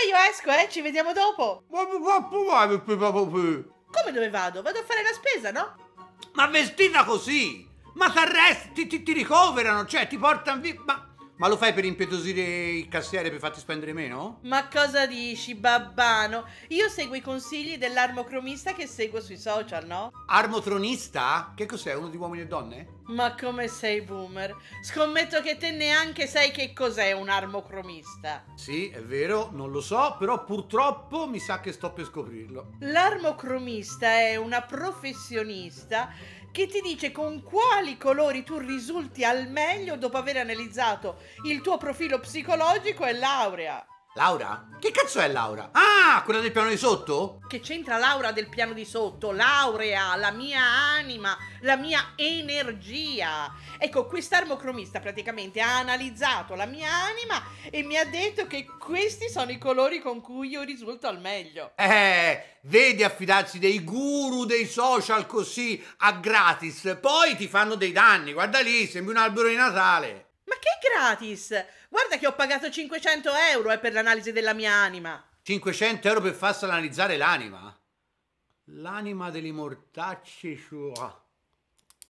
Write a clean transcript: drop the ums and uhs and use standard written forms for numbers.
io esco, ci vediamo dopo. Come dove vado? Vado a fare la spesa, no? Ma vestita così? Ma t'arresti, ti ricoverano, cioè ti portano via. Ma lo fai per impietosire il cassiere per farti spendere meno? Ma cosa dici, babbano? Io seguo i consigli dell'armocromista che seguo sui social, no? Armotronista? Che cos'è? Uno di uomini e donne? Ma come sei boomer? Scommetto che te neanche sai che cos'è un armocromista. Sì, è vero, non lo so, però purtroppo mi sa che sto per scoprirlo. L'armocromista è una professionista che ti dice con quali colori tu risulti al meglio dopo aver analizzato il tuo profilo psicologico e laurea. Laura? Che cazzo è Laura? Ah, quella del piano di sotto? Che c'entra Laura del piano di sotto? Laurea, la mia anima, la mia energia. Ecco, quest'armocromista praticamente ha analizzato la mia anima e mi ha detto che questi sono i colori con cui io risulto al meglio. Vedi affidarsi dei guru dei social così a gratis, poi ti fanno dei danni. Guarda lì, sembri un albero di Natale. Ma che gratis? Guarda che ho pagato 500 euro per l'analisi della mia anima. 500 euro per farsi analizzare l'anima? L'anima delle mortacce sua.